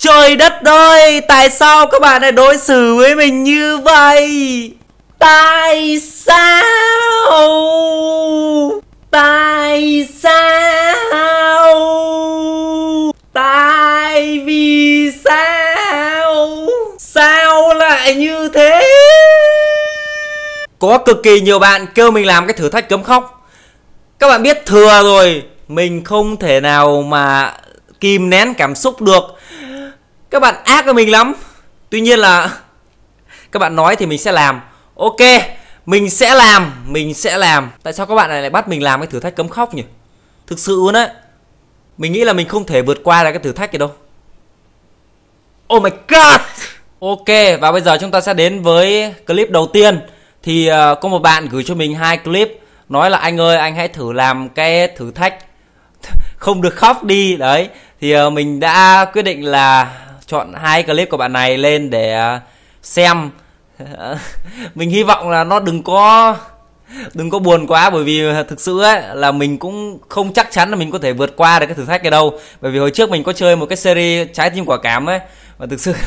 Trời đất ơi, tại sao các bạn lại đối xử với mình như vậy? Tại sao? Tại sao? Tại vì sao? Sao lại như thế? Có cực kỳ nhiều bạn kêu mình làm cái thử thách cấm khóc. Các bạn biết thừa rồi, mình không thể nào mà kìm nén cảm xúc được. Các bạn ác với mình lắm. Tuy nhiên là các bạn nói thì mình sẽ làm. Ok, mình sẽ làm. Tại sao các bạn lại bắt mình làm cái thử thách cấm khóc nhỉ? Thực sự luôn đấy. Mình nghĩ là mình không thể vượt qua được cái thử thách này đâu. Oh my god. Ok, và bây giờ chúng ta sẽ đến với clip đầu tiên. Thì có một bạn gửi cho mình 2 clip, nói là anh ơi, anh hãy thử làm cái thử thách không được khóc đi. Đấy, thì mình đã quyết định là chọn 2 clip của bạn này lên để xem. Mình hy vọng là nó đừng có buồn quá, bởi vì thực sự ấy là mình cũng không chắc chắn là mình có thể vượt qua được cái thử thách này đâu. Bởi vì hồi trước mình có chơi một cái series trái tim quả cảm ấy, và thực sự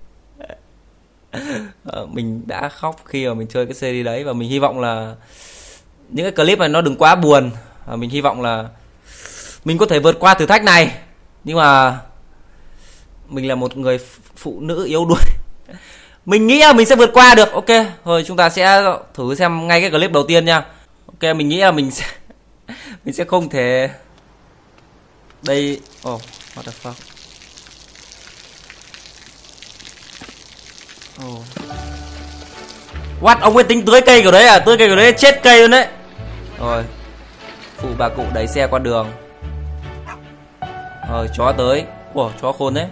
mình đã khóc khi mà mình chơi cái series đấy. Và mình hy vọng là những cái clip này nó đừng quá buồn, và mình hy vọng là mình có thể vượt qua thử thách này. Nhưng mà mình là một người phụ nữ yếu đuối, mình nghĩ là mình sẽ vượt qua được. Ok, thôi chúng ta sẽ thử xem ngay cái clip đầu tiên nha. Ok, mình nghĩ là mình sẽ không thể. Đây, oh, what the fuck. Oh. What, ông ấy tính tưới cây kiểu đấy à? Tưới cây kiểu đấy chết cây luôn đấy. Rồi, phụ bà cụ đẩy xe qua đường. Rồi, chó tới. Ủa, chó khôn đấy.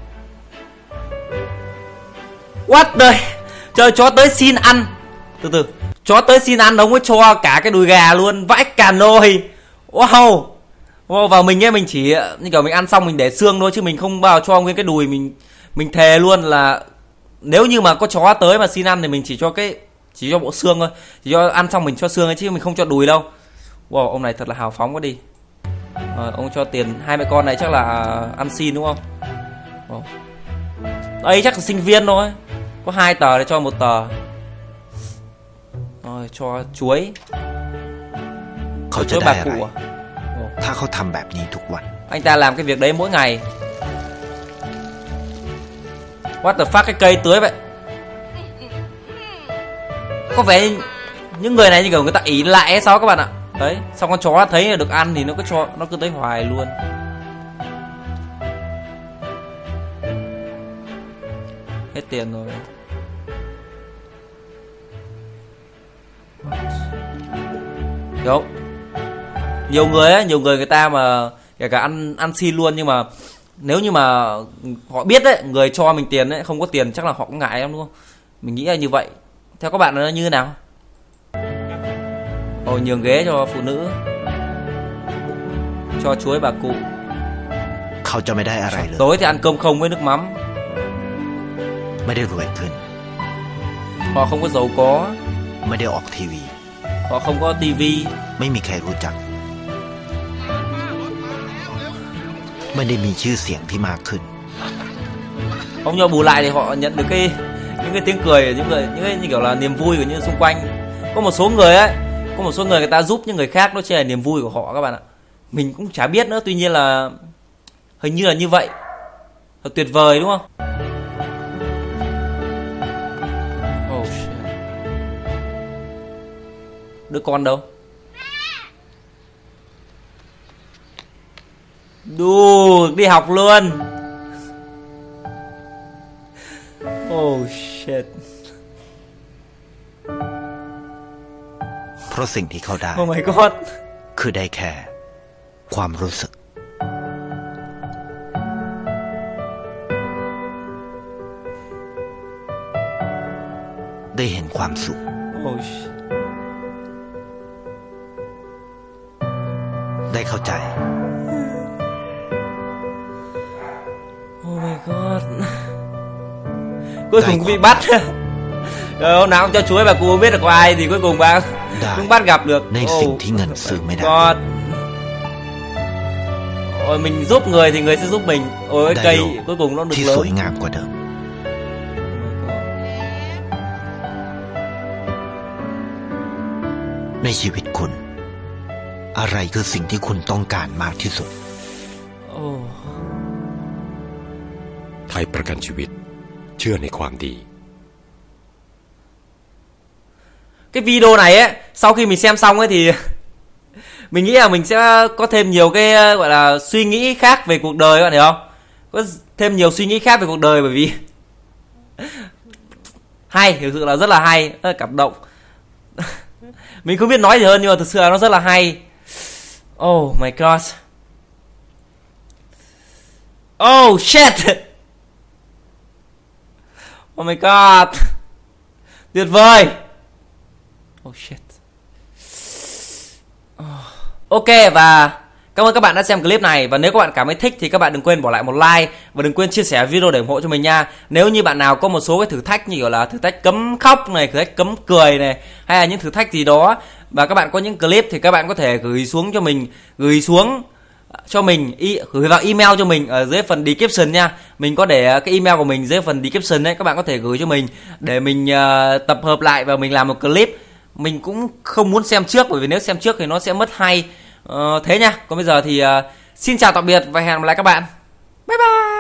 What the... Trời, chó tới xin ăn. Từ từ, chó tới xin ăn, ông ấy cho cả cái đùi gà luôn. Vãi cả nồi. Wow. Wow, và mình ấy, mình chỉ như kiểu mình ăn xong mình để xương thôi, chứ mình không bao cho nguyên cái đùi. Mình thề luôn là nếu như mà có chó tới mà xin ăn thì mình chỉ cho bộ xương thôi. Chỉ cho ăn xong mình cho xương ấy, chứ mình không cho đùi đâu. Wow, ông này thật là hào phóng quá đi. Ông cho tiền hai mẹ con này chắc là ăn xin đúng không? Wow. Đây chắc là sinh viên thôi. Có 2 tờ để cho 1 tờ. Rồi cho chuối. Chuối bà cụ à? Anh ta làm cái việc đấy mỗi ngày. What the fuck, cái cây tưới vậy. Có vẻ những người này như kiểu người ta ỷ lại hay sao các bạn ạ. Đấy, xong con chó thấy là được ăn thì nó cứ tới hoài luôn. Hết tiền rồi. Đúng. Nhiều người người ta mà kể cả ăn xin luôn, nhưng mà nếu như mà họ biết đấy, người cho mình tiền đấy không có tiền chắc là họ cũng ngại lắm đúng không? Mình nghĩ là như vậy. Theo các bạn nó như thế nào? Ồ, nhường ghế cho phụ nữ. Cho chuối bà cụ. Tối thì ăn cơm không với nước mắm. Họ không có giàu có. Họ không có tivi. Ông nhờ bù lại thì họ nhận được những cái tiếng cười, những cái như kiểu là niềm vui của những xung quanh. Có một số người người ta giúp những người khác, nó chỉ là niềm vui của họ các bạn ạ. Mình cũng chả biết nữa, tuy nhiên là hình như là như vậy. Thật tuyệt vời đúng không? Oh shit. Đứa con đâu? Đù, đi học luôn. Oh shit. Oh my god. คือได้แค่ความรู้สึกได้เห็นความสุข Oh shit. ได้เข้าใจ Oh my god. Cuối cùng bị bắt. Rồi hôm nào cũng cho chuối bà cụ không biết được có ai thì cuối cùng bà cũng bắt gặp được. ในสิ่งที่เงินซื้อไม่ได้ God. Ôi mình giúp người thì người sẽ giúp mình. Ôi Đại cây lộ cuối cùng nó được ที่ lớn. สวยงามกว่าเดิม ในชีวิตคุณ อะไรคือสิ่งที่คุณต้องการมากที่สุด Oh. ไทยประกันชีวิตเชื่อในความดี Cái video này ấy, sau khi mình xem xong ấy thì mình nghĩ là mình sẽ có thêm nhiều cái gọi là suy nghĩ khác về cuộc đời, các bạn hiểu không? Có thêm nhiều suy nghĩ khác về cuộc đời, bởi vì hay, thực sự là rất là hay, rất là cảm động. Mình không biết nói gì hơn nhưng mà thực sự là nó rất là hay. Oh my god. Oh shit. Oh my god. Tuyệt vời. Oh shit. Ok, và cảm ơn các bạn đã xem clip này. Và nếu các bạn cảm thấy thích thì các bạn đừng quên bỏ lại một like và đừng quên chia sẻ video để ủng hộ cho mình nha. Nếu như bạn nào có một số cái thử thách như kiểu là thử thách cấm khóc này, thử thách cấm cười này, hay là những thử thách gì đó, và các bạn có những clip thì các bạn có thể gửi xuống cho mình, gửi vào email cho mình ở dưới phần description nha. Mình có để cái email của mình dưới phần description đấy, các bạn có thể gửi cho mình để mình tập hợp lại và mình làm một clip. Mình cũng không muốn xem trước, bởi vì nếu xem trước thì nó sẽ mất hay. Thế nha. Còn bây giờ thì xin chào tạm biệt và hẹn gặp lại các bạn. Bye bye.